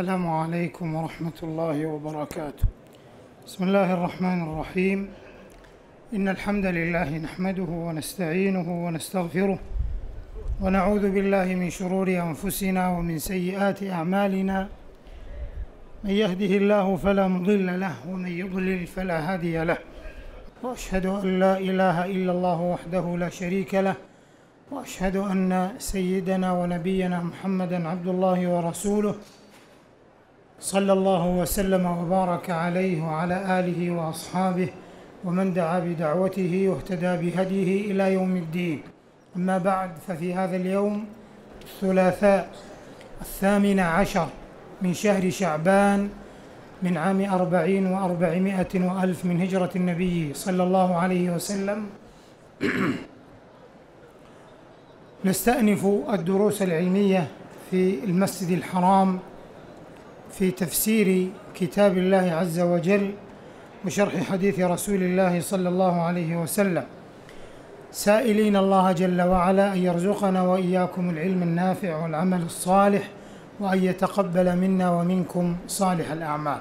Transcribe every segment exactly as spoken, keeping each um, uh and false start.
السلام عليكم ورحمة الله وبركاته. بسم الله الرحمن الرحيم. إن الحمد لله نحمده ونستعينه ونستغفره ونعوذ بالله من شرور أنفسنا ومن سيئات أعمالنا. من يهده الله فلا مضل له ومن يضلل فلا هادي له، وأشهد أن لا إله إلا الله وحده لا شريك له، وأشهد أن سيدنا ونبينا محمدًا عبد الله ورسوله، صلى الله وسلم وبارك عليه وعلى آله وأصحابه ومن دعا بدعوته واهتدى بهديه إلى يوم الدين. أما بعد، ففي هذا اليوم الثلاثاء الثامن عشر من شهر شعبان من عام أربعين وأربعمائة وألف من هجرة النبي صلى الله عليه وسلم نستأنف الدروس العلمية في المسجد الحرام في تفسير كتاب الله عز وجل وشرح حديث رسول الله صلى الله عليه وسلم، سائلين الله جل وعلا أن يرزقنا وإياكم العلم النافع والعمل الصالح، وأن يتقبل منا ومنكم صالح الأعمال.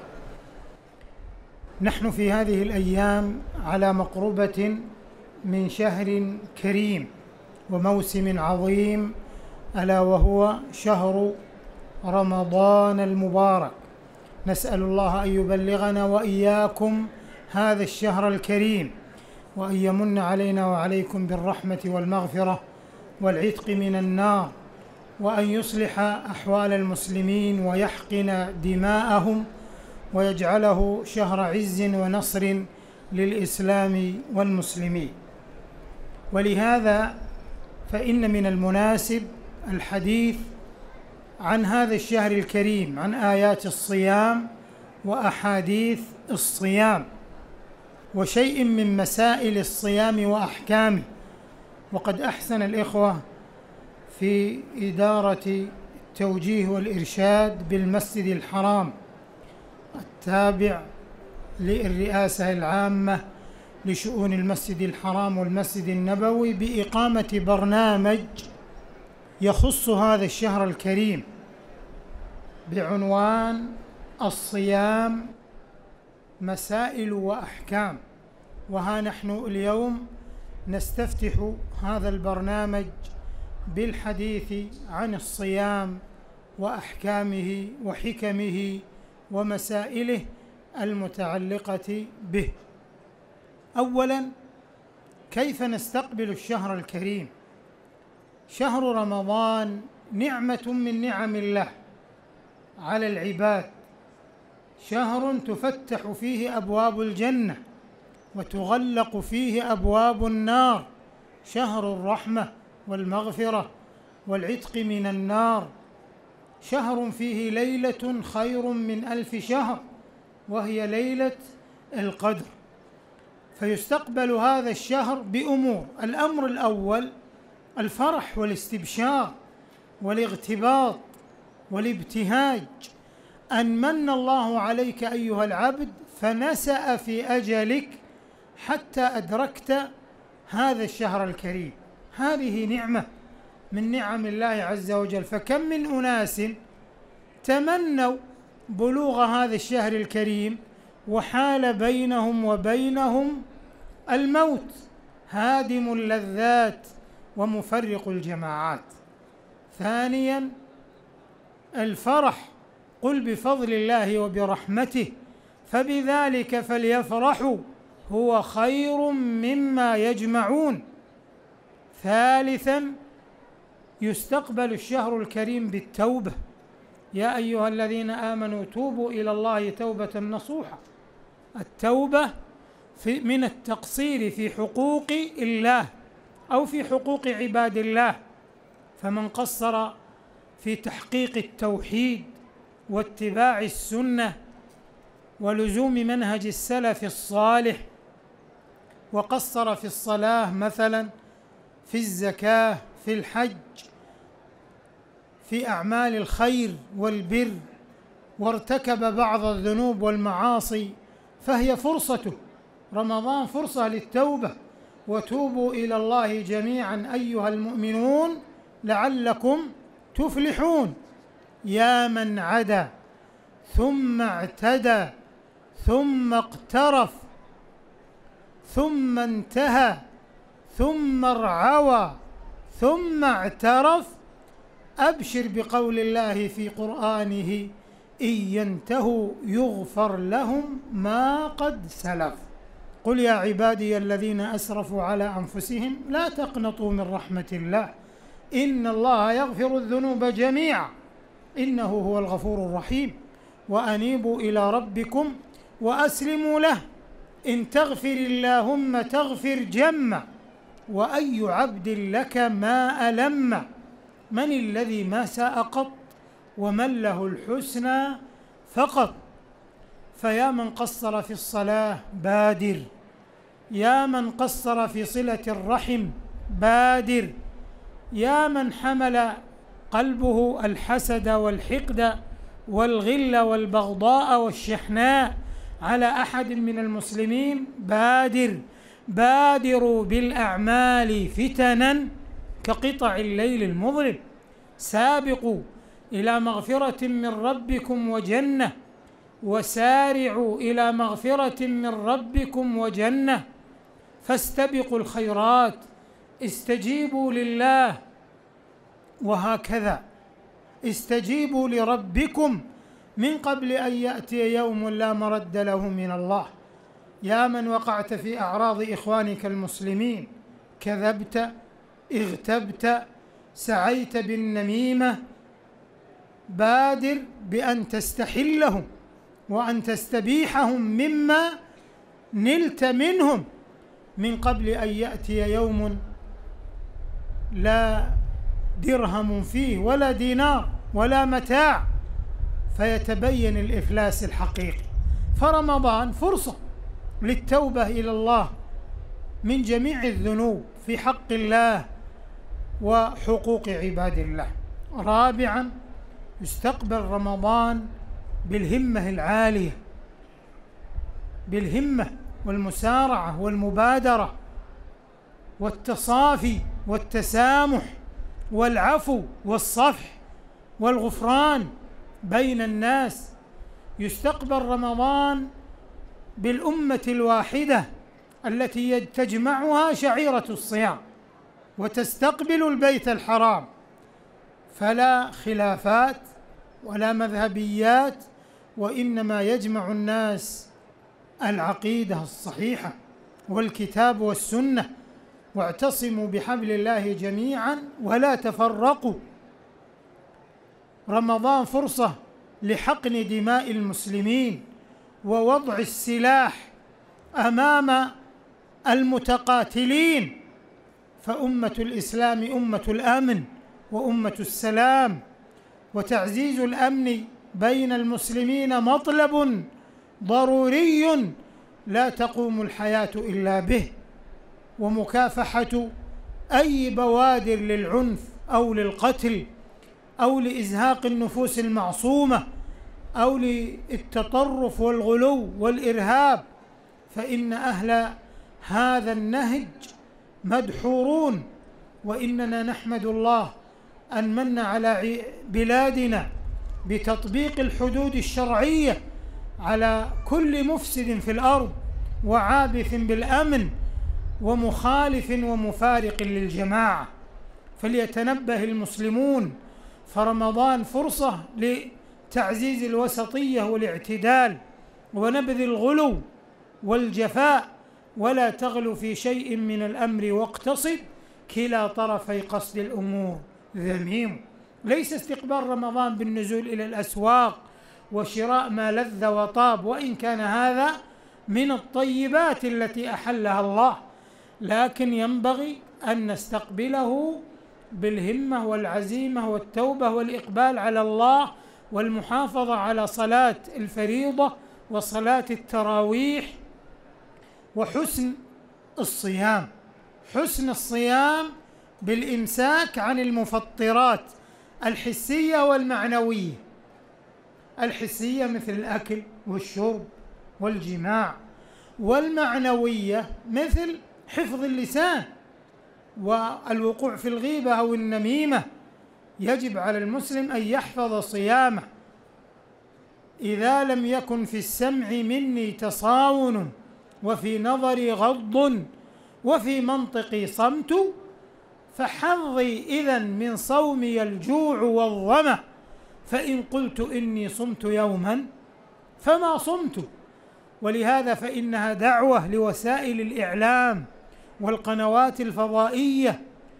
نحن في هذه الأيام على مقربة من شهر كريم وموسم عظيم، ألا وهو شهر رمضان المبارك. نسأل الله أن يبلغنا وإياكم هذا الشهر الكريم، وأن يمن علينا وعليكم بالرحمة والمغفرة والعتق من النار، وأن يصلح أحوال المسلمين ويحقن دماءهم، ويجعله شهر عز ونصر للإسلام والمسلمين. ولهذا فإن من المناسب الحديث عن هذا الشهر الكريم، عن آيات الصيام وأحاديث الصيام وشيء من مسائل الصيام وأحكامه. وقد أحسن الإخوة في إدارة التوجيه والإرشاد بالمسجد الحرام التابع للرئاسة العامة لشؤون المسجد الحرام والمسجد النبوي بإقامة برنامج يخص هذا الشهر الكريم بعنوان الصيام مسائل وأحكام. وها نحن اليوم نستفتح هذا البرنامج بالحديث عن الصيام وأحكامه وحكمه ومسائله المتعلقة به. أولاً، كيف نستقبل الشهر الكريم؟ شهر رمضان نعمة من نعم الله على العباد، شهر تفتح فيه أبواب الجنة وتغلق فيه أبواب النار، شهر الرحمة والمغفرة والعتق من النار، شهر فيه ليلة خير من ألف شهر، وهي ليلة القدر. فيستقبل هذا الشهر بأمور: الأمر الأول الفرح والاستبشار والاغتباط والابتهاج أن من الله عليك أيها العبد فنسأ في أجلك حتى أدركت هذا الشهر الكريم. هذه نعمة من نعم الله عز وجل. فكم من أناس تمنوا بلوغ هذا الشهر الكريم وحال بينهم وبينهم الموت، هادم اللذات ومفرق الجماعات. ثانياً الفرح: قل بفضل الله وبرحمته فبذلك فليفرحوا هو خير مما يجمعون. ثالثاً يستقبل الشهر الكريم بالتوبة: يا أيها الذين آمنوا توبوا إلى الله توبة نصوحا. التوبة في من التقصير في حقوق الله أو في حقوق عباد الله، فمن قصر في تحقيق التوحيد واتباع السنة ولزوم منهج السلف الصالح، وقصر في الصلاة مثلا، في الزكاة، في الحج، في أعمال الخير والبر، وارتكب بعض الذنوب والمعاصي، فهي فرصته. رمضان فرصة للتوبة: وتوبوا إلى الله جميعا أيها المؤمنون لعلكم تفلحون. يا من عدا ثم اعتدى ثم اقترف ثم انتهى ثم ارعوى ثم اعترف، أبشر بقول الله في قرآنه: إن ينتهوا يغفر لهم ما قد سلف. قل يا عبادي الذين أسرفوا على أنفسهم لا تقنطوا من رحمة الله إن الله يغفر الذنوب جميعا إنه هو الغفور الرحيم، وأنيبوا إلى ربكم وأسلموا له إن تغفر اللهم تغفر جمّا، وأي عبد لك ما ألم، من الذي ما ساء قط ومن له الحسنى فقط. فيا من قصر في الصلاة بادر، يا من قصر في صلة الرحم بادر، يا من حمل قلبه الحسد والحقد والغل والبغضاء والشحناء على أحد من المسلمين بادر. بادروا بالأعمال فتنا كقطع الليل المظلم، سابقوا إلى مغفرة من ربكم وجنة، وسارعوا إلى مغفرة من ربكم وجنة، فاستبقوا الخيرات، استجيبوا لله، وهكذا استجيبوا لربكم من قبل أن يأتي يوم لا مرد له من الله. يا من وقعت في أعراض إخوانك المسلمين، كذبت، اغتبت، سعيت بالنميمة، بادر بأن تستحلهم وأن تستبيحهم مما نلت منهم من قبل أن يأتي يوم لا درهم فيه ولا دينار ولا متاع، فيتبين الإفلاس الحقيقي. فرمضان فرصة للتوبة إلى الله من جميع الذنوب في حق الله وحقوق عباد الله. رابعا، يستقبل رمضان بالهمة العالية، بالهمة والمسارعة والمبادرة والتصافي والتسامح والعفو والصفح والغفران بين الناس. يستقبل رمضان بالأمة الواحدة التي تجمعها شعيرة الصيام، وتستقبل البيت الحرام، فلا خلافات ولا مذهبيات، وإنما يجمع الناس العقيدة الصحيحة والكتاب والسنة. واعتصموا بحبل الله جميعا ولا تفرقوا. رمضان فرصة لحقن دماء المسلمين ووضع السلاح أمام المتقاتلين، فأمة الإسلام أمة الأمن وأمة السلام، وتعزيز الأمن بين المسلمين مطلب ضروري لا تقوم الحياة إلا به، ومكافحة أي بوادر للعنف أو للقتل أو لإزهاق النفوس المعصومة أو للتطرف والغلو والإرهاب، فإن أهل هذا النهج مدحورون. وإننا نحمد الله أن من على بلادنا بتطبيق الحدود الشرعية على كل مفسد في الأرض وعابث بالأمن ومخالف ومفارق للجماعة. فليتنبه المسلمون، فرمضان فرصة لتعزيز الوسطية والاعتدال ونبذ الغلو والجفاء، ولا تغلو في شيء من الأمر واقتصد، كلا طرفي قصد الأمور ذميم. ليس استقبال رمضان بالنزول إلى الأسواق وشراء ما لذ وطاب، وإن كان هذا من الطيبات التي أحلها الله، لكن ينبغي أن نستقبله بالهمة والعزيمة والتوبة والإقبال على الله والمحافظة على صلاة الفريضة وصلاة التراويح وحسن الصيام. حسن الصيام بالإمساك عن المفطرات الحسية والمعنوية. الحسية مثل الأكل والشرب والجماع، والمعنوية مثل حفظ اللسان والوقوع في الغيبة أو النميمة. يجب على المسلم أن يحفظ صيامه. إذا لم يكن في السمع مني تصاون وفي نظري غض وفي منطقي صمت، فحظي إذن من صومي الجوع والظمأ، فإن قلت إني صمت يوما فما صمت. ولهذا فإنها دعوة لوسائل الإعلام والقنوات الفضائية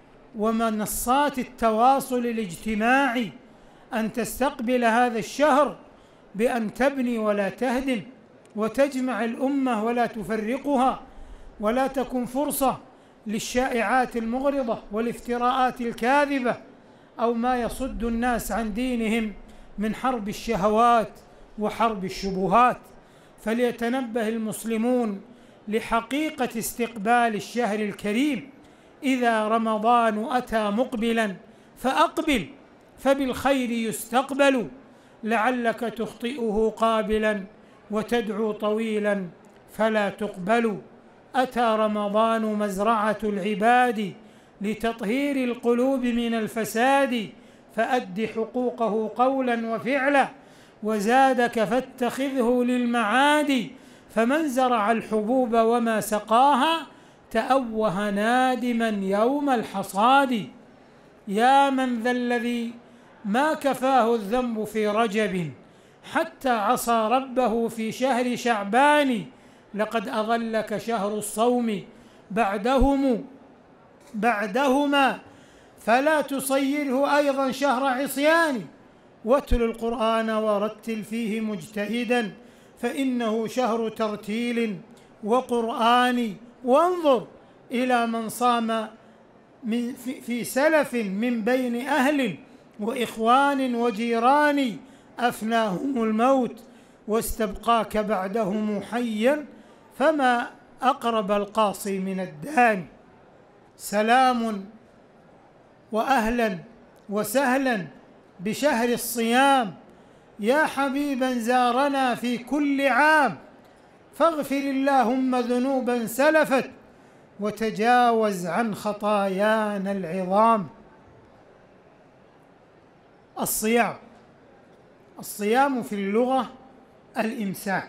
ومنصات التواصل الاجتماعي أن تستقبل هذا الشهر بأن تبني ولا تهدم، وتجمع الأمة ولا تفرقها، ولا تكن فرصة للشائعات المغرضة والافتراءات الكاذبة أو ما يصد الناس عن دينهم من حرب الشهوات وحرب الشبهات. فليتنبه المسلمون لحقيقة استقبال الشهر الكريم. إذا رمضان أتى مقبلا فأقبل، فبالخير يستقبل، لعلك تخطئه قابلا وتدعو طويلا فلا تقبل. أتى رمضان مزرعة العباد لتطهير القلوب من الفساد، فأد حقوقه قولا وفعلا، وزادك فاتخذه للمعاد. فمن زرع الحبوب وما سقاها تأوه نادما يوم الحصاد. يا من ذا الذي ما كفاه الذنب في رجب حتى عصى ربه في شهر شعبان، لقد أظلك شهر الصوم بعدهم بعدهما، فلا تصيره أيضا شهر عصيان. واتل القرآن ورتل فيه مجتهدا، فإنه شهر ترتيل وقرآن. وانظر إلى من صام من في, في سلف من بين أهل وإخوان وجيران، أفناهم الموت واستبقاك بعدهم حيا، فما أقرب القاصي من الدان. سلام وأهلا وسهلا بشهر الصيام، يا حبيبا زارنا في كل عام، فاغفر اللهم ذنوبا سلفت وتجاوز عن خطايانا العظام. الصيام الصيام في اللغة الإمساك،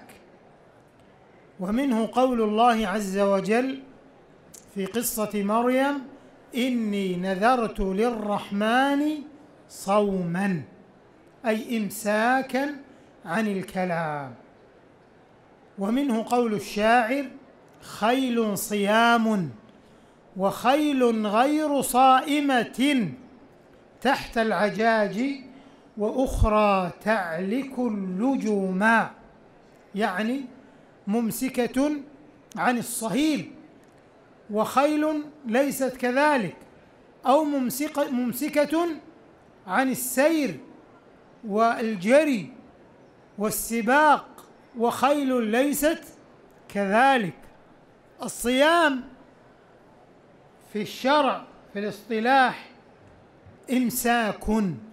ومنه قول الله عز وجل في قصة مريم: إني نذرت للرحمن صوما، أي إمساكا عن الكلام. ومنه قول الشاعر: خيل صيام وخيل غير صائمة تحت العجاج وأخرى تعلك اللجوما، يعني ممسكة عن الصهيل، وخيل ليست كذلك، أو ممسكة, ممسكة عن السير والجري والسباق، وخيل ليست كذلك. الصيام في الشرع في الاصطلاح إمساك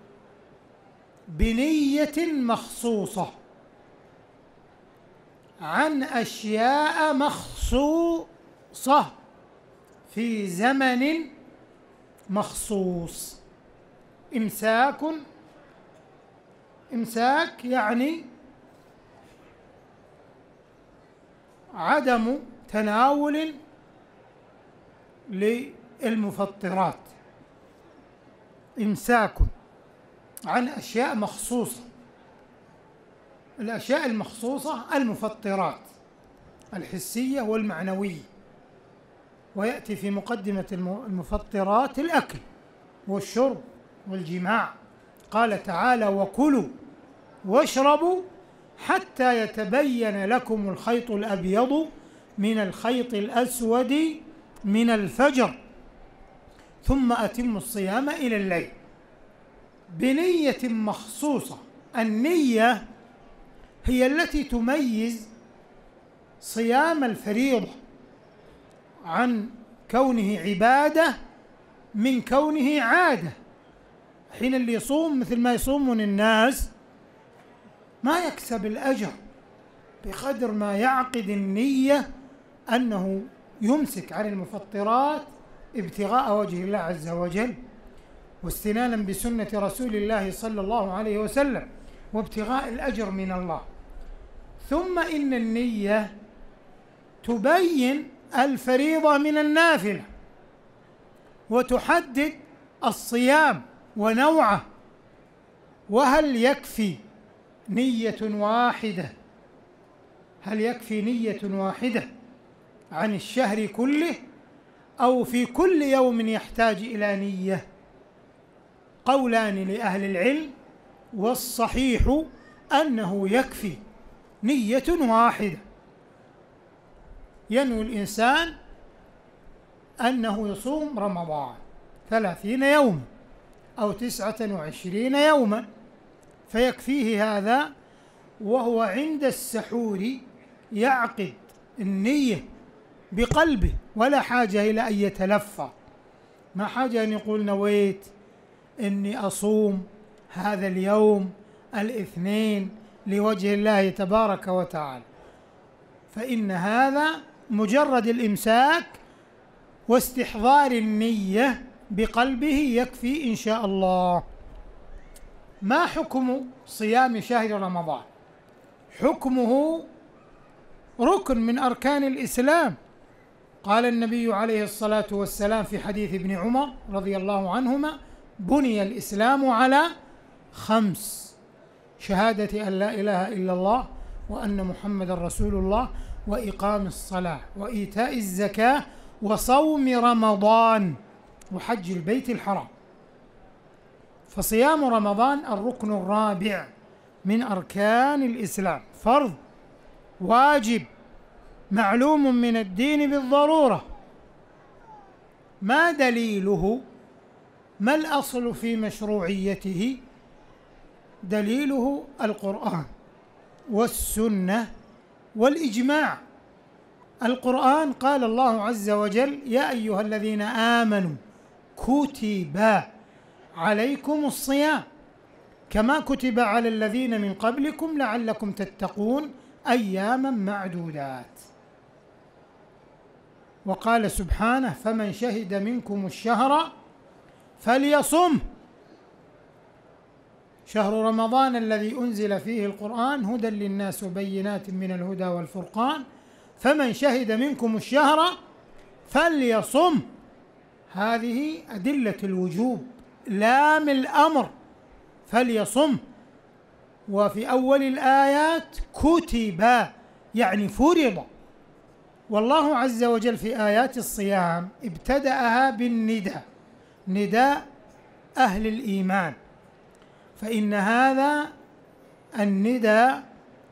بنية مخصوصة عن أشياء مخصوصة في زمن مخصوص. إمساك إمساك يعني عدم تناول للمفطرات، إمساك عن أشياء مخصوصة. الأشياء المخصوصة المفطرات الحسية والمعنوية، ويأتي في مقدمة المفطرات الأكل والشرب والجماع. قال تعالى: وكلوا واشربوا حتى يتبين لكم الخيط الأبيض من الخيط الأسود من الفجر ثم أتموا الصيام إلى الليل، بنية مخصوصة. النية هي التي تميز صيام الفريضة عن كونه عبادة من كونه عادة. حين اللي يصوم مثل ما يصومون الناس ما يكسب الأجر بقدر ما يعقد النية أنه يمسك عن المفطرات ابتغاء وجه الله عز وجل واستنانا بسنة رسول الله صلى الله عليه وسلم. وابتغاء الأجر من الله. ثم إن النية تبين الفريضة من النافلة، وتحدد الصيام ونوعه، وهل يكفي نية واحدة هل يكفي نية واحدة عن الشهر كله، أو في كل يوم يحتاج إلى نية؟ قولان لأهل العلم، والصحيح أنه يكفي نية واحدة. ينوي الإنسان أنه يصوم رمضان ثلاثين يوما أو تسعة وعشرين يوما، فيكفيه هذا، وهو عند السحور يعقد النية بقلبه، ولا حاجة إلى أن يتلفظ، ما حاجة أن يقول نويت إني أصوم هذا اليوم الاثنين لوجه الله تبارك وتعالى، فإن هذا مجرد الإمساك واستحضار النية بقلبه يكفي إن شاء الله. ما حكم صيام شهر رمضان؟ حكمه ركن من أركان الإسلام. قال النبي عليه الصلاة والسلام في حديث ابن عمر رضي الله عنهما: بني الإسلام على خمس: شهادة أن لا إله إلا الله وأن محمد رسول الله، وإقام الصلاة، وإيتاء الزكاة، وصوم رمضان، وحج البيت الحرام. فصيام رمضان الركن الرابع من أركان الإسلام، فرض واجب معلوم من الدين بالضرورة. ما دليله؟ ما الأصل في مشروعيته؟ دليله القرآن والسنة والإجماع. القرآن قال الله عز وجل: يا أيها الذين آمنوا كتب عليكم الصيام كما كتب على الذين من قبلكم لعلكم تتقون أياما معدودات. وقال سبحانه: فمن شهد منكم الشهر فليصم. شهر رمضان الذي أنزل فيه القرآن هدى للناس وبينات من الهدى والفرقان، فمن شهد منكم الشهر فليصم. هذه أدلة الوجوب، لام الأمر، فليصم. وفي أول الآيات كتب يعني فرض. والله عز وجل في آيات الصيام ابتدأها بالنداء، نداء أهل الإيمان، فإن هذا النداء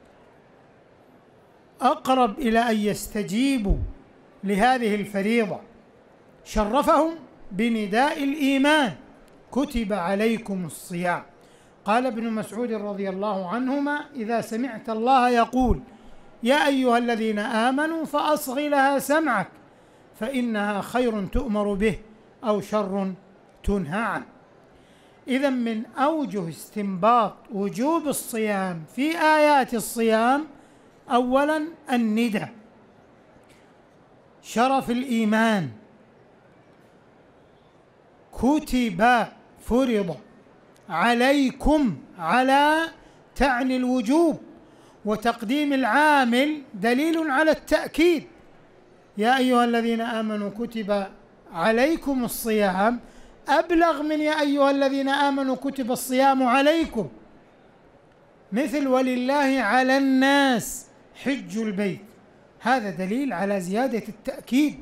أقرب إلى أن يستجيبوا لهذه الفريضة. شرفهم بنداء الإيمان: كتب عليكم الصيام. قال ابن مسعود رضي الله عنهما: إذا سمعت الله يقول يا أيها الذين آمنوا فأصغ لها سمعك فإنها خير تؤمر به أو شر تنهى عنه. إذن من أوجه استنباط وجوب الصيام في آيات الصيام: أولا النداء، شرف الإيمان، كتب فرض، عليكم على تعني الوجوب، وتقديم العامل دليل على التأكيد. يا أيها الذين آمنوا كتب عليكم الصيام أبلغ من يا أيها الذين آمنوا كتب الصيام عليكم. مثل ولله على الناس حج البيت، هذا دليل على زيادة التأكيد.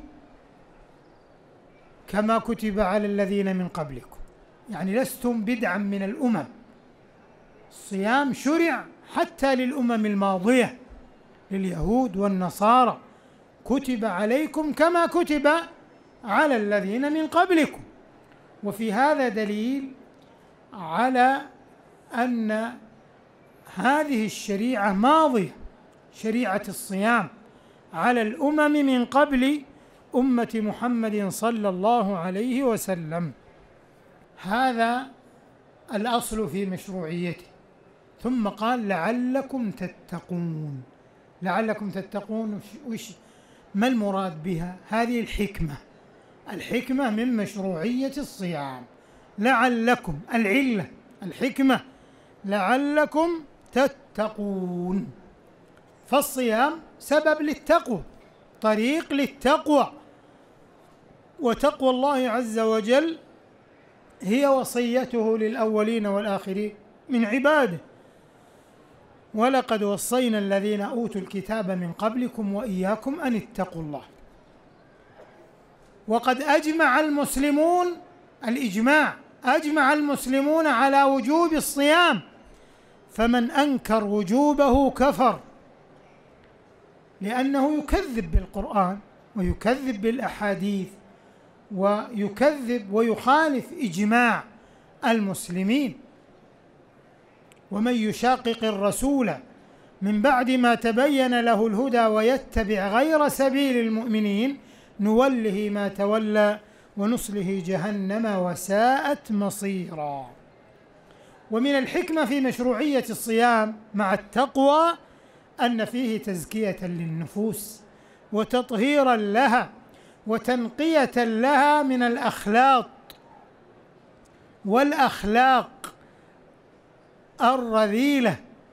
كما كتب على الذين من قبلكم، يعني لستم بدعا من الأمم. الصيام شرع حتى للأمم الماضية، لليهود والنصارى، كتب عليكم كما كتب على الذين من قبلكم. وفي هذا دليل على أن هذه الشريعة ماضية، شريعة الصيام، على الأمم من قبل أمة محمد صلى الله عليه وسلم. هذا الأصل في مشروعيته. ثم قال: لعلكم تتقون. لعلكم تتقون، وش ما المراد بها؟ هذه الحكمة، الحكمة من مشروعية الصيام. لعلكم، العلة، الحكمة، لعلكم تتقون. فالصيام سبب للتقوى، طريق للتقوى، وتقوى الله عز وجل هي وصيته للأولين والآخرين من عباده. ولقد وصينا الذين أوتوا الكتاب من قبلكم وإياكم أن اتقوا الله. وقد أجمع المسلمون، الإجماع، أجمع المسلمون على وجوب الصيام، فمن أنكر وجوبه كفر، لأنه يكذب بالقرآن ويكذب بالأحاديث ويكذب ويخالف إجماع المسلمين. ومن يشاقق الرسول من بعد ما تبين له الهدى ويتبع غير سبيل المؤمنين نوله ما تولى ونصله جهنم وساءت مصيرا. ومن الحكمة في مشروعية الصيام مع التقوى أن فيه تزكية للنفوس وتطهيرا لها وتنقية لها من الأخلاط والأخلاق الرذيلة.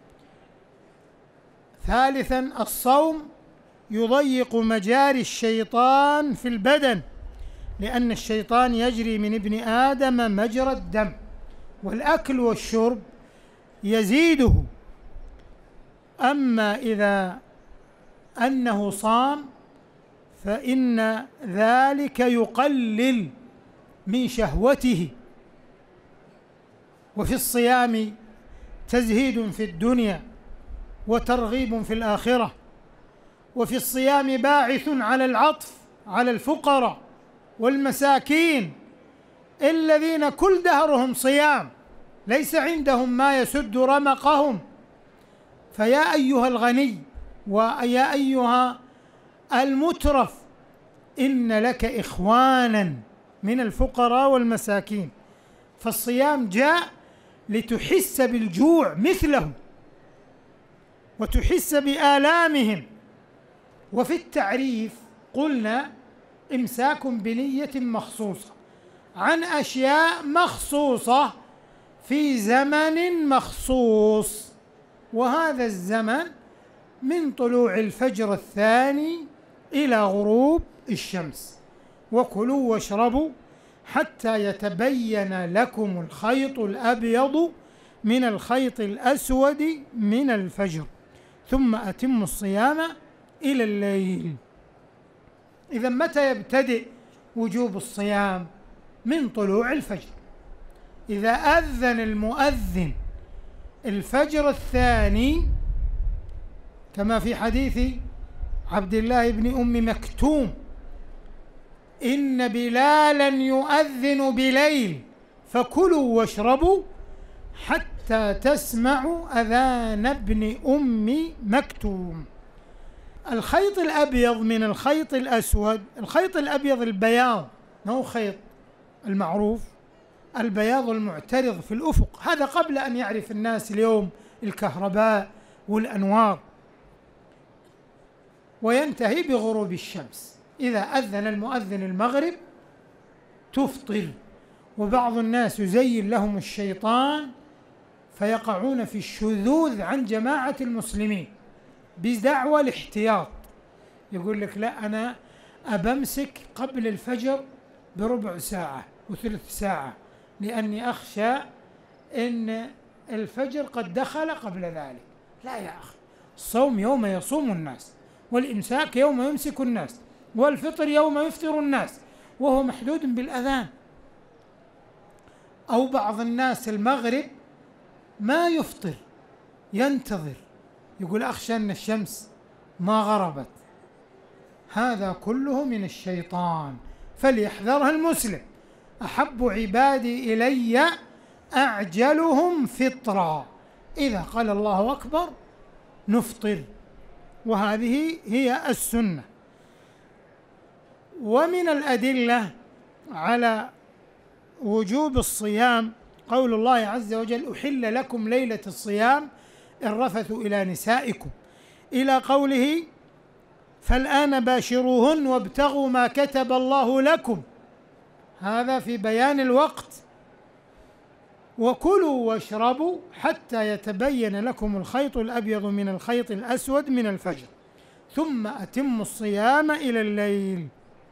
ثالثا، الصوم يضيق مجاري الشيطان في البدن، لأن الشيطان يجري من ابن آدم مجرى الدم، والأكل والشرب يزيده. أما إذا أنه صام فإن ذلك يقلل من شهوته. وفي الصيام تزهيد في الدنيا وترغيب في الآخرة. وفي الصيام باعث على العطف على الفقراء والمساكين الذين كل دهرهم صيام، ليس عندهم ما يسد رمقهم. فيا أيها الغني ويا أيها المترف، إن لك إخوانا من الفقراء والمساكين. فالصيام جاء لتحس بالجوع مثلهم وتحس بآلامهم. وفي التعريف قلنا إمساك بنية مخصوصة عن أشياء مخصوصة في زمن مخصوص، وهذا الزمن من طلوع الفجر الثاني إلى غروب الشمس. وكلوا واشربوا حتى يتبين لكم الخيط الأبيض من الخيط الأسود من الفجر، ثم أتموا الصيام إلى الليل. إذا متى يبتدئ وجوب الصيام؟ من طلوع الفجر. إذا أذن المؤذن الفجر الثاني كما في حديث عبد الله بن أم مكتوم: إن بلالا يؤذن بليل فكلوا واشربوا حتى تسمعوا أذان ابن أم مكتوم. الخيط الأبيض من الخيط الأسود، الخيط الأبيض البياض، ما هو خيط المعروف، البياض المعترض في الأفق، هذا قبل أن يعرف الناس اليوم الكهرباء والأنوار، وينتهي بغروب الشمس. إذا أذن المؤذن المغرب تفطر. وبعض الناس يزين لهم الشيطان فيقعون في الشذوذ عن جماعة المسلمين بدعوى الاحتياط. يقول لك لا، أنا أبمسك قبل الفجر بربع ساعة وثلث ساعة لأني أخشى أن الفجر قد دخل قبل ذلك. لا يا أخي، الصوم يوم يصوم الناس، والإمساك يوم يمسك الناس، والفطر يوم يفطر الناس، وهو محدود بالأذان. أو بعض الناس المغرب ما يفطر، ينتظر، يقول أخشى أن الشمس ما غربت. هذا كله من الشيطان، فليحذرها المسلم. أحب عبادي إلي أعجلهم فطرا، إذا قال الله أكبر نفطر، وهذه هي السنة. ومن الأدلة على وجوب الصيام قول الله عز وجل: أحل لكم ليلة الصيام الرفث إلى نسائكم، إلى قوله: فالآن باشروهن وابتغوا ما كتب الله لكم. هذا في بيان الوقت. وكلوا واشربوا حتى يتبين لكم الخيط الأبيض من الخيط الأسود من الفجر ثم أتموا الصيام إلى الليل.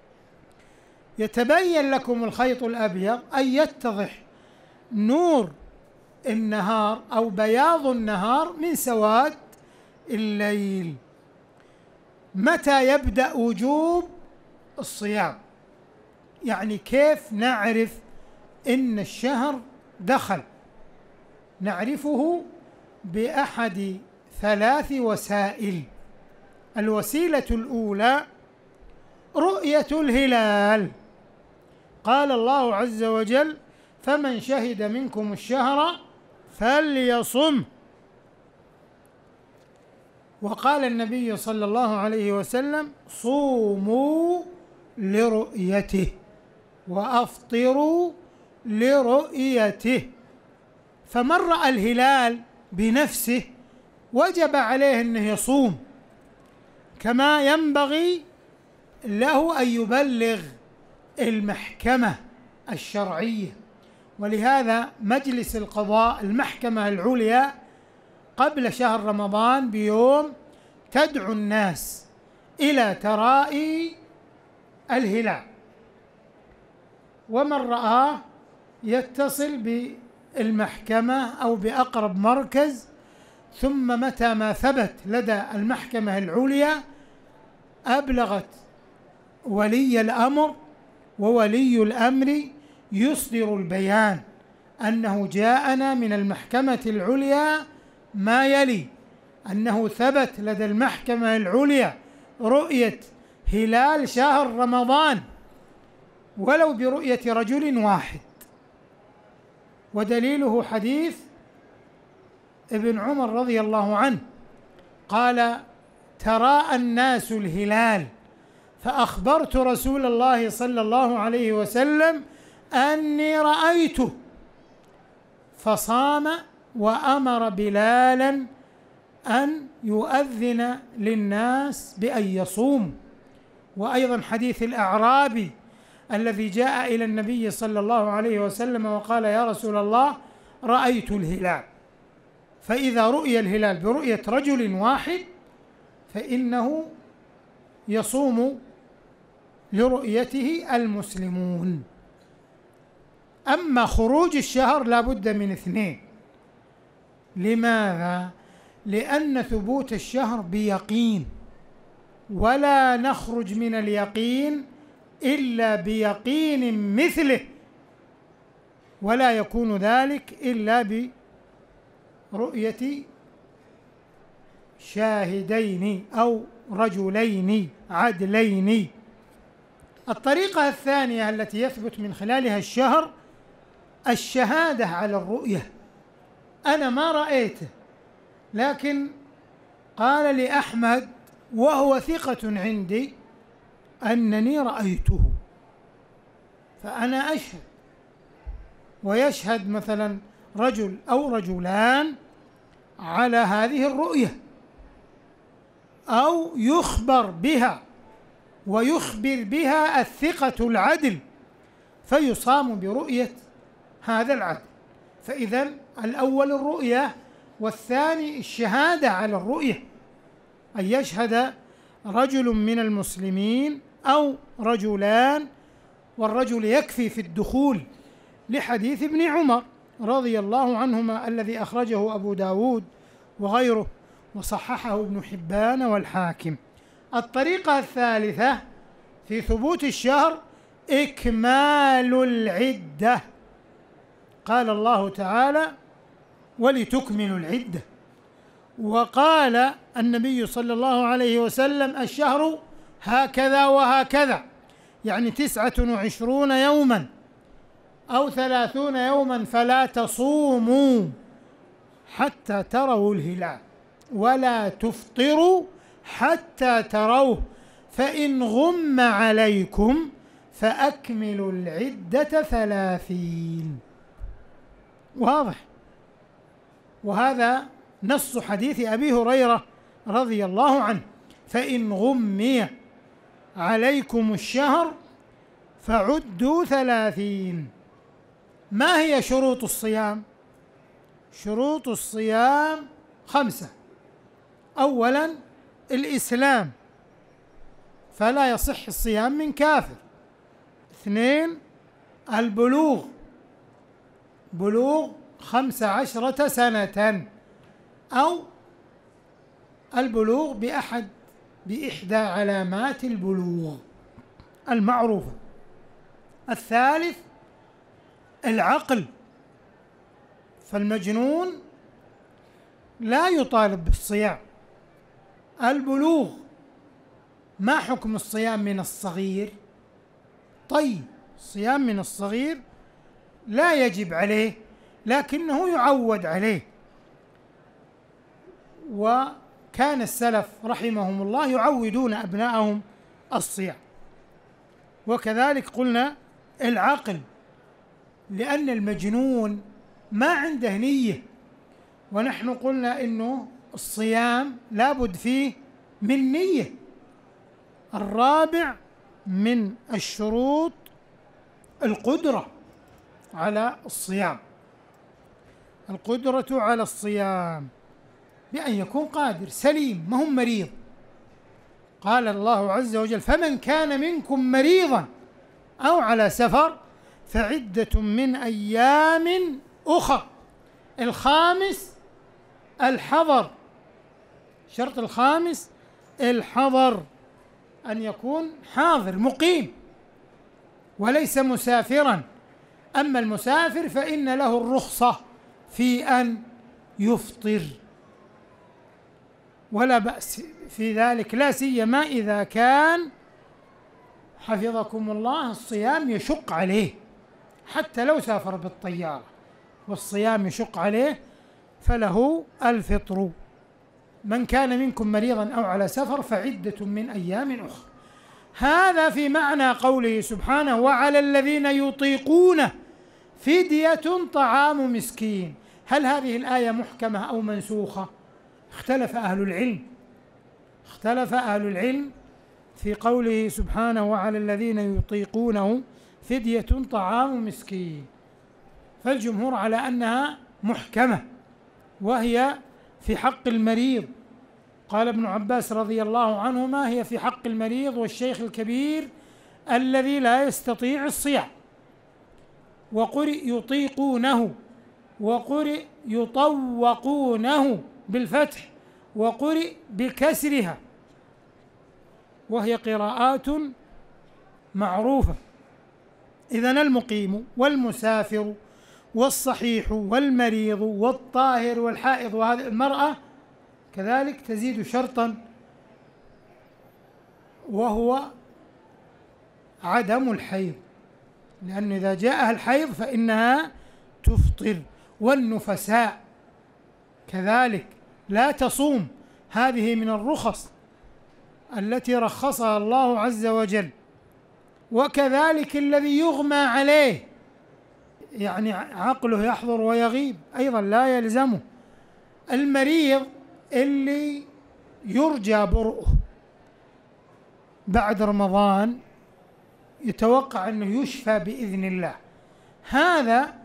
يتبين لكم الخيط الأبيض أي يتضح نور النهار أو بياض النهار من سواد الليل. متى يبدأ وجوب الصيام؟ يعني كيف نعرف إن الشهر دخل؟ نعرفه بأحد ثلاث وسائل. الوسيلة الأولى رؤية الهلال. قال الله عز وجل: فمن شهد منكم الشهر فليصم. وقال النبي صلى الله عليه وسلم: صوموا لرؤيته وأفطروا لرؤيته. فمن رأى الهلال بنفسه وجب عليه أنه يصوم، كما ينبغي له أن يبلغ المحكمة الشرعية. ولهذا مجلس القضاء، المحكمة العليا، قبل شهر رمضان بيوم تدعو الناس إلى ترائي الهلال، ومن رآه يتصل بالمحكمة أو بأقرب مركز، ثم متى ما ثبت لدى المحكمة العليا أبلغت ولي الأمر، وولي الأمر يصدر البيان أنه جاءنا من المحكمة العليا ما يلي: أنه ثبت لدى المحكمة العليا رؤية هلال شهر رمضان ولو برؤية رجل واحد. ودليله حديث ابن عمر رضي الله عنه قال: تراءى الناس الهلال فأخبرت رسول الله صلى الله عليه وسلم أني رأيته، فصام وأمر بلالا أن يؤذن للناس بأن يصوموا. وأيضا حديث الأعرابي الذي جاء إلى النبي صلى الله عليه وسلم وقال: يا رسول الله رأيت الهلال. فإذا رؤي الهلال برؤية رجل واحد فإنه يصوم لرؤيته المسلمون. أما خروج الشهر لا بد من اثنين. لماذا؟ لأن ثبوت الشهر بيقين، ولا نخرج من اليقين إلا بيقين مثله، ولا يكون ذلك إلا برؤية شاهدين أو رجلين عدلين. الطريقة الثانية التي يثبت من خلالها الشهر الشهادة على الرؤية. أنا ما رأيته، لكن قال لأحمد وهو ثقة عندي أنني رأيته، فأنا أشهد. ويشهد مثلا رجل أو رجلان على هذه الرؤية، أو يخبر بها ويخبر بها الثقة العدل فيصام برؤية هذا العدل. فإذا الأول الرؤية، والثاني الشهادة على الرؤية، أن يشهد رجل من المسلمين أو رجلان، والرجل يكفي في الدخول لحديث ابن عمر رضي الله عنهما الذي أخرجه أبو داود وغيره وصححه ابن حبان والحاكم. الطريقة الثالثة في ثبوت الشهر إكمال العدة. قال الله تعالى: ولتكملوا العدة. وقال النبي صلى الله عليه وسلم: الشهر هكذا وهكذا، يعني تسعة وعشرون يوما أو ثلاثون يوما، فلا تصوموا حتى تروا الهلال ولا تفطروا حتى تروه، فإن غم عليكم فأكملوا العدة ثلاثين. واضح. وهذا نص حديث أبي هريرة رضي الله عنه: فإن غمي عليكم الشهر فعدوا ثلاثين. ما هي شروط الصيام؟ شروط الصيام خمسة. أولا الإسلام، فلا يصح الصيام من كافر. اثنين البلوغ، بلوغ خمس عشرة سنة أو البلوغ بأحد بإحدى علامات البلوغ المعروفة. الثالث العقل، فالمجنون لا يطالب بالصيام. البلوغ، ما حكم الصيام من الصغير؟ طيب، الصيام من الصغير لا يجب عليه لكنه يعود عليه، وكان السلف رحمهم الله يعودون أبناءهم الصيام. وكذلك قلنا العقل، لأن المجنون ما عنده نية، ونحن قلنا إنه الصيام لابد فيه من نية. الرابع من الشروط القدرة على الصيام، القدرة على الصيام بأن يكون قادر سليم، ما هو مريض. قال الله عز وجل: فمن كان منكم مريضا أو على سفر فعدة من أيام أخر. الخامس الحضر، الشرط الخامس الحضر، أن يكون حاضر مقيم وليس مسافرا. أما المسافر فإن له الرخصة في أن يفطر ولا بأس في ذلك، لا سيما إذا كان حفظكم الله الصيام يشق عليه، حتى لو سافر بالطيارة والصيام يشق عليه فله الفطر. من كان منكم مريضا أو على سفر فعدة من أيام أخرى. هذا في معنى قوله سبحانه: وعلى الذين يطيقونه فدية طعام مسكين. هل هذه الآية محكمة أو منسوخة؟ اختلف أهل العلم اختلف أهل العلم في قوله سبحانه: وعلى الذين يطيقونه فدية طعام مسكين. فالجمهور على أنها محكمة، وهي في حق المريض. قال ابن عباس رضي الله عنهما: هي في حق المريض والشيخ الكبير الذي لا يستطيع الصيام. وقرئ يطيقونه، وقرئ يطوقونه بالفتح، وقرئ بكسرها، وهي قراءات معروفة. إذن المقيم والمسافر والصحيح والمريض والطاهر والحائض، وهذه المرأة كذلك تزيد شرطا وهو عدم الحيض، لأنه إذا جاءها الحيض فإنها تفطر. والنفساء كذلك لا تصوم، هذه من الرخص التي رخصها الله عز وجل. وكذلك الذي يغمى عليه، يعني عقله يحضر ويغيب، أيضا لا يلزمه. المريض اللي يرجى برؤه بعد رمضان، يتوقع أنه يشفى بإذن الله، هذا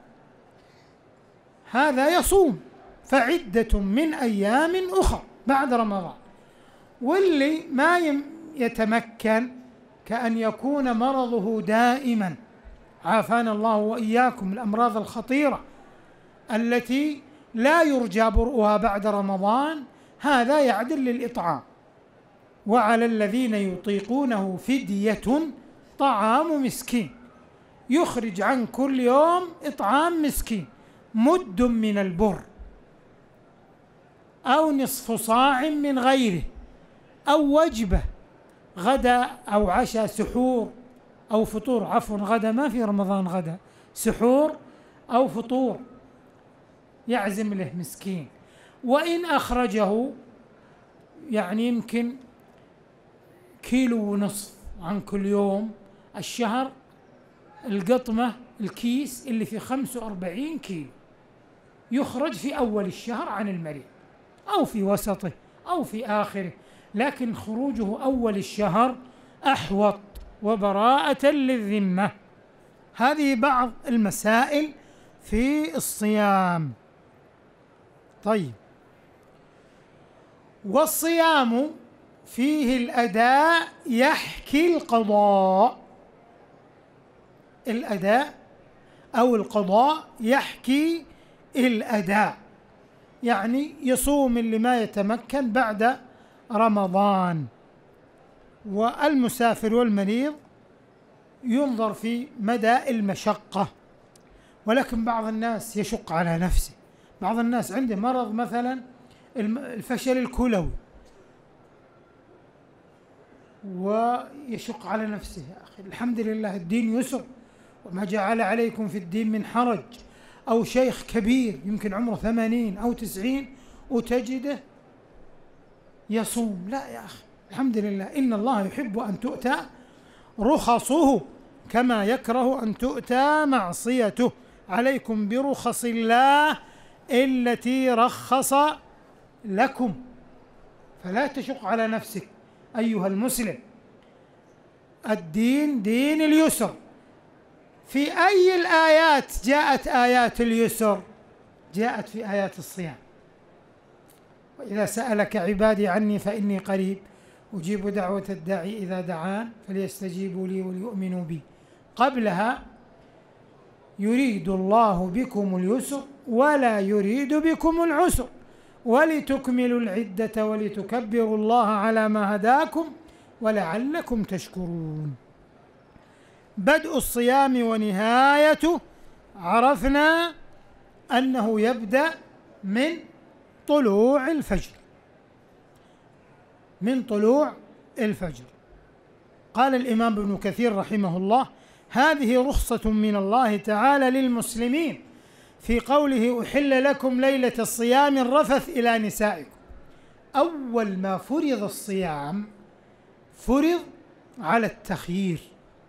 هذا يصوم، فعدة من أيام أخرى بعد رمضان. واللي ما يتمكن، كأن يكون مرضه دائما، عافانا الله وإياكم الأمراض الخطيرة التي لا يرجى برؤها بعد رمضان، هذا يعدل للإطعام. وعلى الذين يطيقونه فدية طعام مسكين، يخرج عن كل يوم إطعام مسكين، مد من البر أو نصف صاع من غيره، أو وجبة غدا أو عشاء، سحور أو فطور، عفوا غدا ما في رمضان غدا، سحور أو فطور يعزم له مسكين. وإن أخرجه يعني يمكن كيلو ونصف عن كل يوم، الشهر القطمة الكيس اللي في خمسة وأربعين كيلو يخرج في أول الشهر عن المريض، أو في وسطه أو في آخره، لكن خروجه أول الشهر أحوط وبراءة للذمة. هذه بعض المسائل في الصيام. طيب، والصيام فيه الأداء يحكي القضاء. الأداء أو القضاء يحكي الأداء، يعني يصوم اللي ما يتمكن بعد رمضان. والمسافر والمريض ينظر في مدى المشقة، ولكن بعض الناس يشق على نفسه. بعض الناس عنده مرض مثلا الفشل الكلوي ويشق على نفسه. يا أخي الحمد لله الدين يسر، وما جعل عليكم في الدين من حرج. أو شيخ كبير يمكن عمره ثمانين أو تسعين وتجده يصوم. لا يا أخي، الحمد لله، إن الله يحب أن تؤتى رخصه كما يكره أن تؤتى معصيته. عليكم برخص الله التي رخص لكم، فلا تشق على نفسك أيها المسلم. الدين دين اليسر. في أي الآيات جاءت آيات اليسر؟ جاءت في آيات الصيام. وإذا سألك عبادي عني فإني قريب أجيب دعوة الداعي إذا دعان فليستجيبوا لي وليؤمنوا بي. قبلها يريد الله بكم اليسر ولا يريد بكم العسر ولتكملوا العدة ولتكبروا الله على ما هداكم ولعلكم تشكرون. بدء الصيام ونهايته عرفنا أنه يبدأ من طلوع الفجر. من طلوع الفجر. قال الإمام ابن كثير رحمه الله: هذه رخصة من الله تعالى للمسلمين في قوله: أحل لكم ليلة الصيام الرفث إلى نسائكم. أول ما فرض الصيام فرض على التخيير،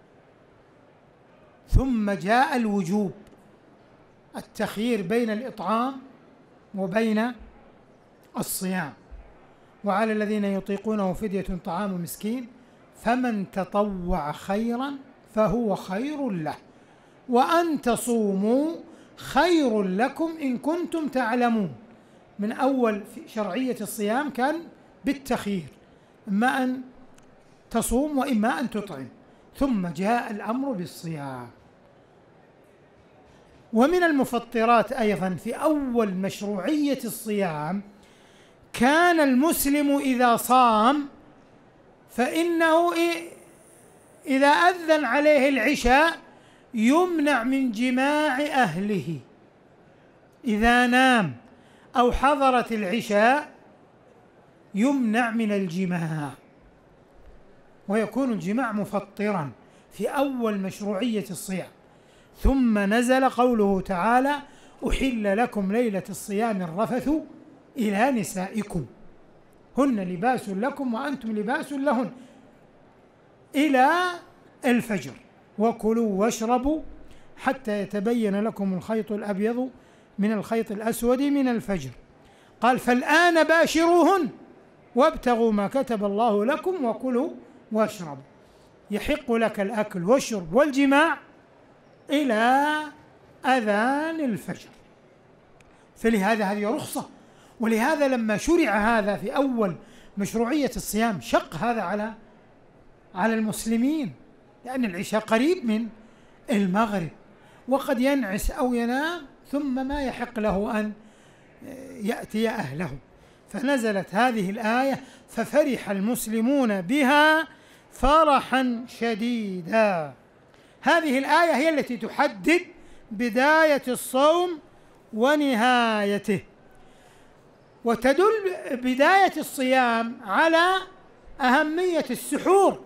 ثم جاء الوجوب، التخيير بين الإطعام وبين الصيام. وعلى الذين يطيقونه فدية طعام مسكين فمن تطوع خيرا فهو خير له وأن تصوموا خير لكم إن كنتم تعلمون. من أول في شرعية الصيام كان بالتخيير، إما أن تصوم وإما أن تطعم، ثم جاء الأمر بالصيام. ومن المفطرات أيضا في أول مشروعية الصيام كان المسلم إذا صام فإنه إذا أذن عليه العشاء يمنع من جماع أهله. إذا نام أو حضرت العشاء يمنع من الجماع، ويكون الجماع مفطرا في أول مشروعية الصيام. ثم نزل قوله تعالى: أحل لكم ليلة الصيام الرفث إلى نسائكم هن لباس لكم وأنتم لباس لهن إلى الفجر، وكلوا واشربوا حتى يتبين لكم الخيط الأبيض من الخيط الأسود من الفجر. قال: فالآن باشروهن وابتغوا ما كتب الله لكم وكلوا واشربوا. يحق لك الأكل والشرب والجماع إلى أذان الفجر. فلهذا هذه رخصة. ولهذا لما شرع هذا في أول مشروعية الصيام شق هذا على على المسلمين، لأن العشاء قريب من المغرب، وقد ينعس أو ينام ثم ما يحق له أن يأتي أهله. فنزلت هذه الآية ففرح المسلمون بها فرحا شديدا. هذه الآية هي التي تحدد بداية الصوم ونهايته، وتدل بداية الصيام على أهمية السحور.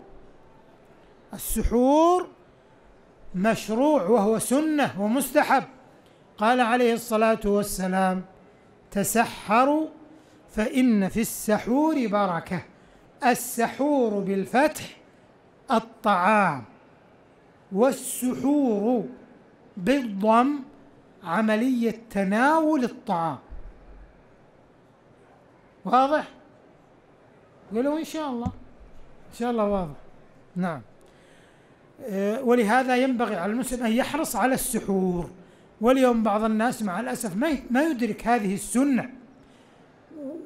السحور مشروع وهو سنة ومستحب. قال عليه الصلاة والسلام: تسحروا فإن في السحور بركة. السحور بالفتح الطعام، والسحور بالضم عملية تناول الطعام. واضح؟ قولوا إن شاء الله. إن شاء الله واضح. نعم. أه ولهذا ينبغي على المسلم أن يحرص على السحور. واليوم بعض الناس مع الأسف ما ما يدرك هذه السنة،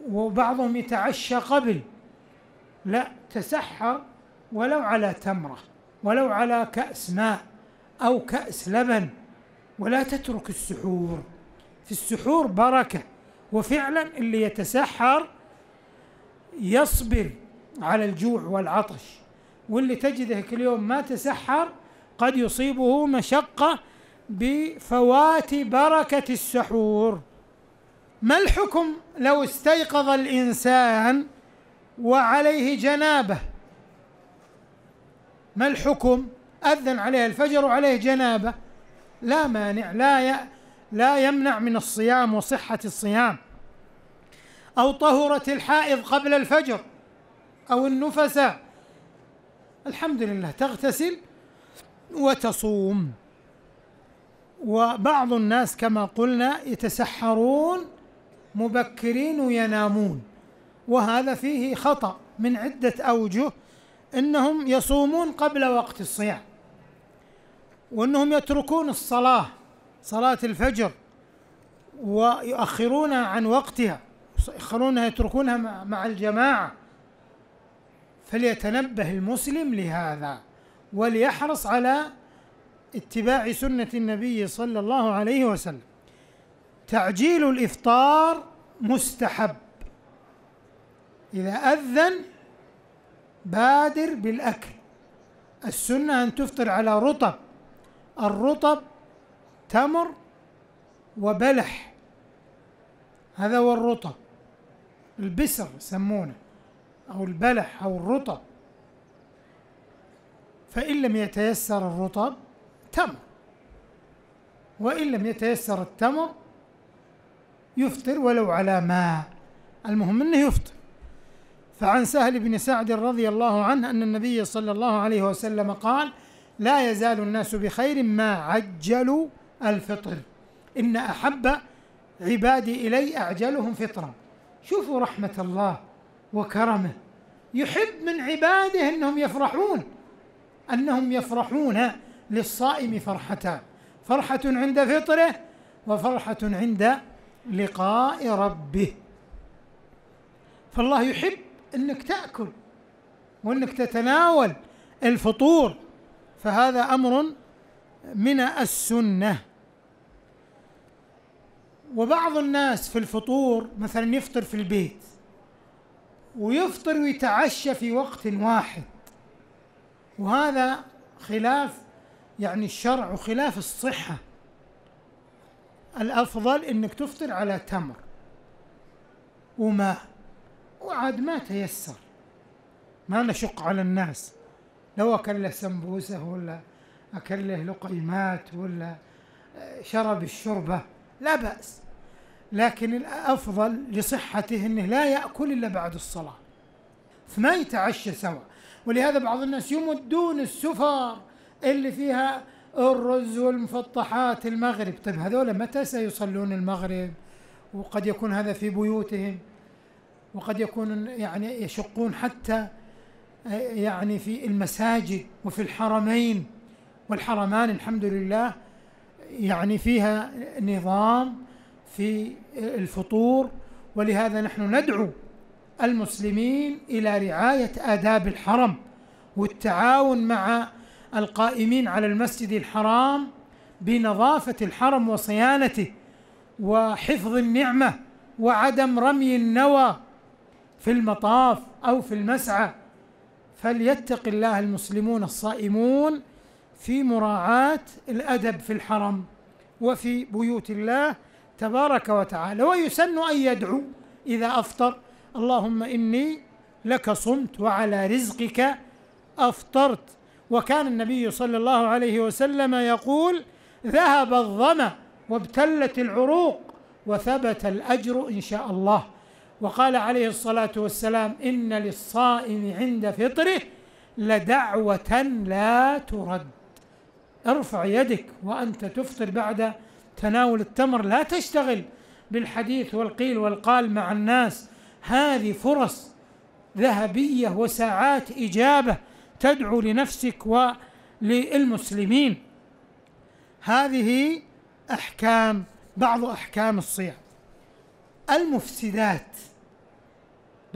وبعضهم يتعشى قبل، لا، تسحر ولو على تمرة، ولو على كأس ماء أو كأس لبن، ولا تترك السحور. في السحور بركة، وفعلا اللي يتسحر يصبر على الجوع والعطش، واللي تجده كل يوم ما تسحر قد يصيبه مشقة بفوات بركة السحور. ما الحكم لو استيقظ الإنسان وعليه جنابة؟ ما الحكم؟ أذن عليه الفجر وعليه جنابة، لا مانع، لا ي... لا يمنع من الصيام وصحة الصيام. أو طهرت الحائض قبل الفجر أو النفساء، الحمد لله تغتسل وتصوم. وبعض الناس كما قلنا يتسحرون مبكرين وينامون، وهذا فيه خطأ من عدة أوجه، إنهم يصومون قبل وقت الصيام، وإنهم يتركون الصلاة، صلاة الفجر، ويؤخرونها عن وقتها، يؤخرونها يتركونها مع الجماعة. فليتنبه المسلم لهذا، وليحرص على اتباع سنة النبي صلى الله عليه وسلم. تعجيل الإفطار مستحب، إذا أذن بادر بالأكل. السنة أن تفطر على رطب، الرطب تمر وبلح، هذا هو الرطب، البسر يسمونه أو البلح أو الرطب. فإن لم يتيسر الرطب تمر، وإن لم يتيسر التمر يفطر ولو على ماء، المهم أنه يفطر. فعن سهل بن سعد رضي الله عنه أن النبي صلى الله عليه وسلم قال: لا يزال الناس بخير ما عجلوا الفطر، إن أحب عبادي إلي أعجلهم فطرا. شوفوا رحمة الله وكرمه، يحب من عباده أنهم يفرحون، أنهم يفرحون. للصائم فرحتان: فرحة عند فطره، وفرحة عند لقاء ربه. فالله يحب أنك تأكل وأنك تتناول الفطور، فهذا أمر من السنة. وبعض الناس في الفطور مثلا يفطر في البيت ويفطر ويتعشى في وقت واحد، وهذا خلاف يعني الشرع وخلاف الصحة. الأفضل أنك تفطر على تمر وماء، وعاد ما تيسر، ما نشق على الناس، لو أكل له سمبوسة ولا أكل له لقيمات ولا شرب الشربة لا بأس، لكن الأفضل لصحته أنه لا يأكل إلا بعد الصلاة، فما يتعشى سوا. ولهذا بعض الناس يمدون السفر اللي فيها الرز والمفطحات المغرب. طيب هذول متى سيصلون المغرب؟ وقد يكون هذا في بيوتهم، وقد يكون يعني يشقون حتى يعني في المساجد وفي الحرمين، والحرمان الحمد لله يعني فيها نظام في الفطور. ولهذا نحن ندعو المسلمين إلى رعاية آداب الحرم والتعاون مع القائمين على المسجد الحرام بنظافة الحرم وصيانته وحفظ النعمة وعدم رمي النوى في المطاف أو في المسعى. فليتق الله المسلمون الصائمون في مراعاة الأدب في الحرم وفي بيوت الله تبارك وتعالى. ويسن أن يدعو إذا أفطر: اللهم إني لك صمت وعلى رزقك أفطرت. وكان النبي صلى الله عليه وسلم يقول: ذهب الظمأ وابتلت العروق وثبت الأجر إن شاء الله. وقال عليه الصلاة والسلام: إن للصائم عند فطره لدعوة لا ترد. ارفع يدك وأنت تفطر بعد تناول التمر، لا تشتغل بالحديث والقيل والقال مع الناس، هذه فرص ذهبية وساعات إجابة تدعو لنفسك وللمسلمين. هذه أحكام، بعض أحكام الصيام. المفسدات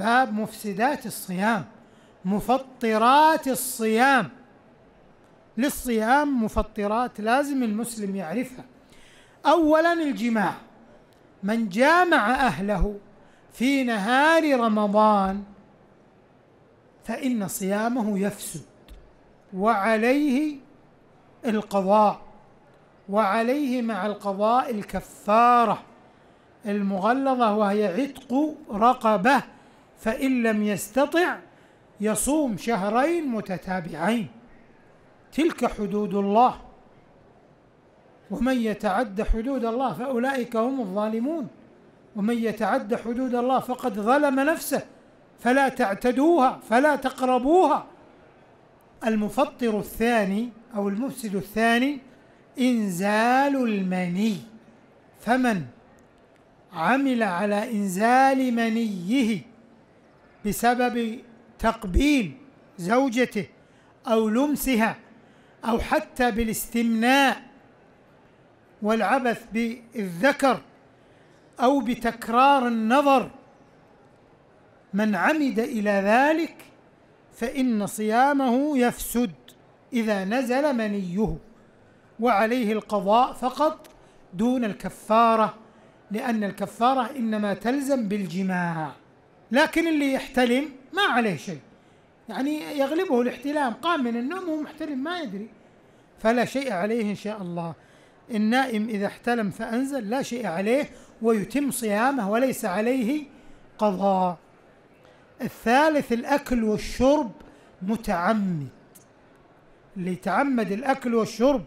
باب مفسدات الصيام، مفطرات الصيام. للصيام مفطرات لازم المسلم يعرفها. أولا الجماع، من جامع أهله في نهار رمضان فإن صيامه يفسد وعليه القضاء، وعليه مع القضاء الكفارة المغلظة وهي عتق رقبة، فإن لم يستطع يصوم شهرين متتابعين. تلك حدود الله، ومن يتعد حدود الله فأولئك هم الظالمون، ومن يتعد حدود الله فقد ظلم نفسه فلا تعتدوها فلا تقربوها. المفطر الثاني أو المفسد الثاني إنزال المني، فمن عمل على إنزال منيه بسبب تقبيل زوجته أو لمسها أو حتى بالاستمناء والعبث بالذكر أو بتكرار النظر، من عمد إلى ذلك فإن صيامه يفسد إذا نزل منيه، وعليه القضاء فقط دون الكفارة، لأن الكفارة إنما تلزم بالجماع. لكن اللي يحتلم ما عليه شيء، يعني يغلبه الاحتلام، قام من النوم وهو محتلم ما يدري، فلا شيء عليه إن شاء الله. النائم إذا احتلم فأنزل لا شيء عليه ويتم صيامه وليس عليه قضاء. الثالث الأكل والشرب متعمد، اللي يتعمد الأكل والشرب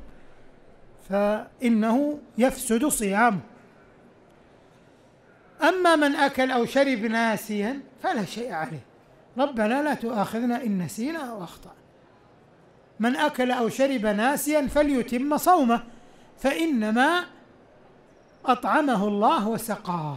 فإنه يفسد صيامه. أما من أكل أو شرب ناسيا فلا شيء عليه، ربنا لا تؤاخذنا إن نسينا أو أخطأنا. من أكل أو شرب ناسيا فليتم صومه، فإنما أطعمه الله وسقاه.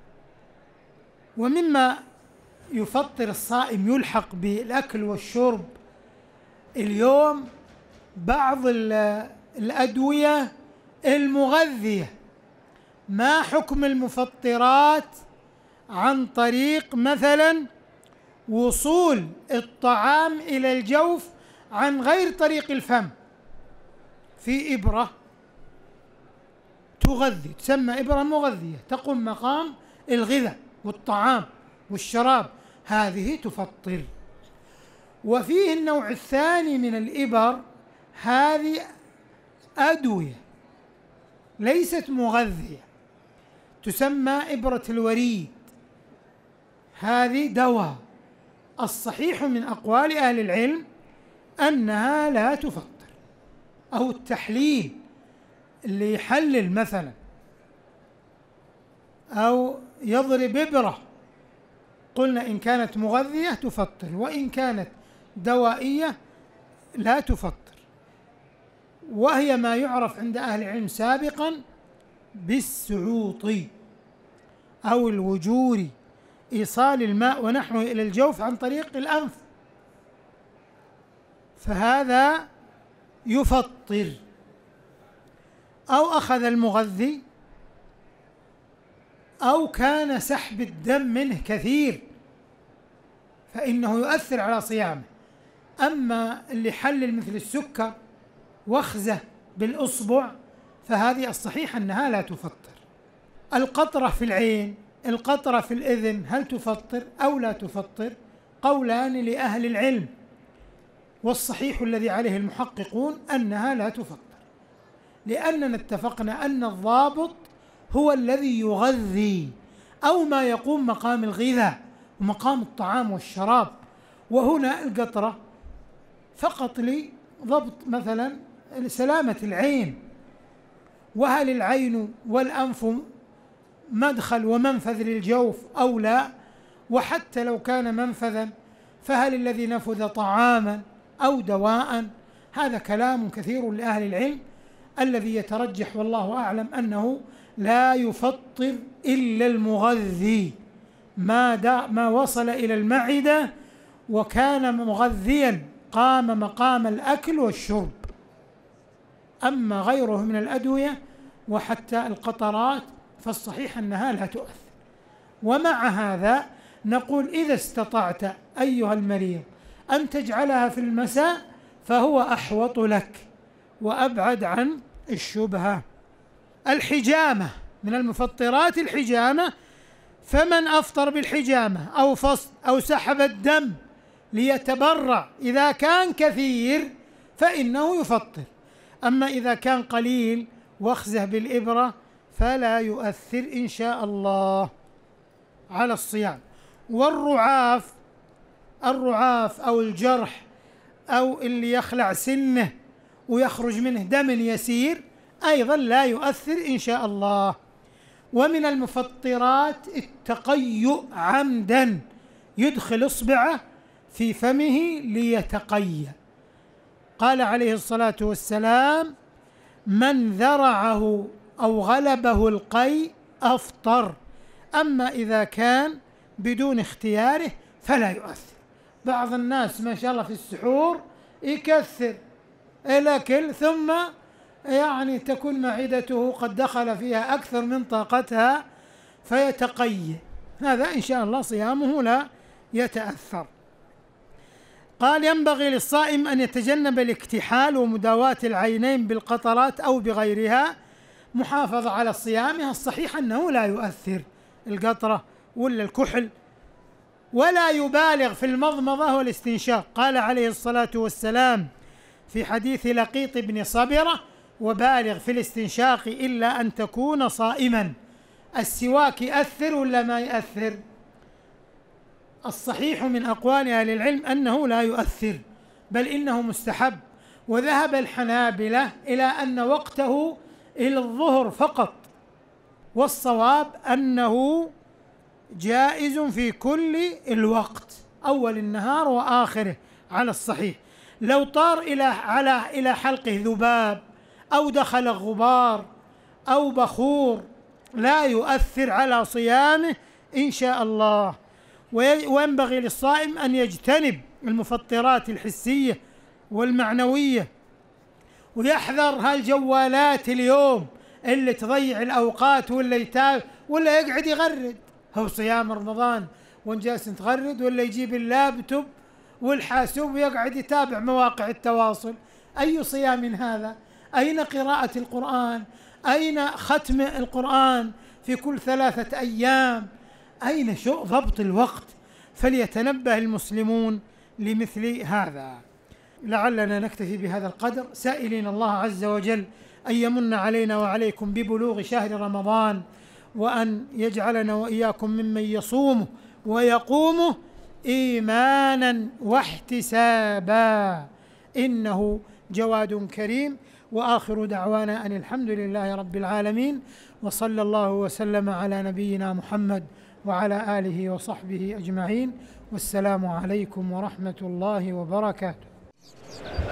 ومما يفطر الصائم يلحق بالأكل والشرب اليوم بعض الأدوية المغذية. ما حكم المفطرات عن طريق مثلا وصول الطعام إلى الجوف عن غير طريق الفم؟ في إبرة تغذي، تسمى إبرة مغذية، تقوم مقام الغذاء والطعام والشراب، هذه تفطر. وفيه النوع الثاني من الإبر، هذه أدوية ليست مغذية، تسمى إبرة الوريد، هذه دواء. الصحيح من أقوال أهل العلم أنها لا تفطر. أو التحليل، اللي يحلل مثلا أو يضرب إبرة، قلنا إن كانت مغذية تفطر، وإن كانت دوائية لا تفطر. وهي ما يعرف عند أهل العلم سابقا بالسعوطي أو الوجوري، إيصال الماء ونحوه إلى الجوف عن طريق الأنف، فهذا يفطر. أو أخذ المغذي أو كان سحب الدم منه كثير فإنه يؤثر على صيامه. أما اللي حلل مثل السكر وخزة بالأصبع فهذه الصحيح أنها لا تفطر. القطرة في العين، القطرة في الإذن، هل تفطر أو لا تفطر؟ قولان لأهل العلم، والصحيح الذي عليه المحققون أنها لا تفطر، لأننا اتفقنا أن الضابط هو الذي يغذي أو ما يقوم مقام الغذاء ومقام الطعام والشراب. وهنا القطرة فقط لضبط مثلا سلامة العين، وهل العين والأنف مدخل ومنفذ للجوف أو لا؟ وحتى لو كان منفذا فهل الذي نفذ طعاما أو دواء؟ هذا كلام كثير لأهل العلم. الذي يترجح والله أعلم أنه لا يفطر إلا المغذي، ما, ما وصل إلى المعدة وكان مغذيا قام مقام الأكل والشرب. أما غيره من الأدوية وحتى القطرات فالصحيح أنها لا تؤثر. ومع هذا نقول إذا استطعت أيها المريض أن تجعلها في المساء فهو أحوط لك وأبعد عن الشبهة. الحجامة من المفطرات الحجامة، فمن أفطر بالحجامة أو فصل أو سحب الدم ليتبرع إذا كان كثير فإنه يفطر، أما إذا كان قليل واخزه بالإبرة فلا يؤثر إن شاء الله على الصيام. والرعاف، الرعاف أو الجرح أو اللي يخلع سنه ويخرج منه دم يسير أيضا لا يؤثر إن شاء الله. ومن المفطرات التقيؤ عمدا، يدخل إصبعه في فمه ليتقيأ. قال عليه الصلاة والسلام: من ذرعه أو غلبه القيء أفطر، أما إذا كان بدون اختياره فلا يؤثر. بعض الناس ما شاء الله في السحور يكثر الأكل ثم يعني تكون معدته قد دخل فيها أكثر من طاقتها فيتقيأ، هذا إن شاء الله صيامه لا يتأثر. قال: ينبغي للصائم أن يتجنب الاكتحال ومداواة العينين بالقطرات أو بغيرها، محافظة على صيامها. الصحيح أنه لا يؤثر القطرة ولا الكحل، ولا يبالغ في المضمضة والاستنشاق. قال عليه الصلاة والسلام في حديث لقيط بن صبرة: وبالغ في الاستنشاق إلا أن تكون صائما. السواك يأثر ولا ما يأثر؟ الصحيح من أقوال أهل العلم أنه لا يؤثر، بل إنه مستحب. وذهب الحنابلة إلى أن وقته إلى الظهر فقط، والصواب أنه جائز في كل الوقت، أول النهار وآخره على الصحيح. لو طار إلى على إلى حلقه ذباب أو دخل غبار أو بخور لا يؤثر على صيامه إن شاء الله. وينبغي للصائم أن يجتنب المفطرات الحسية والمعنوية، ويحذر هالجوالات اليوم اللي تضيع الأوقات، ولا يتابع ولا يقعد يغرد. هو صيام رمضان وان جالس تغرد، ولا يجيب اللابتوب والحاسوب ويقعد يتابع مواقع التواصل. أي صيام هذا؟ أين قراءة القرآن؟ أين ختم القرآن في كل ثلاثة أيام؟ أين شو ضبط الوقت؟ فليتنبه المسلمون لمثل هذا. لعلنا نكتفي بهذا القدر، سائلين الله عز وجل أن يمن علينا وعليكم ببلوغ شهر رمضان، وأن يجعلنا وإياكم ممن يصومه ويقومه إيمانا واحتسابا، إنه جواد كريم. وآخر دعوانا أن الحمد لله رب العالمين، وصلى الله وسلم على نبينا محمد وعلى آله وصحبه أجمعين، والسلام عليكم ورحمة الله وبركاته.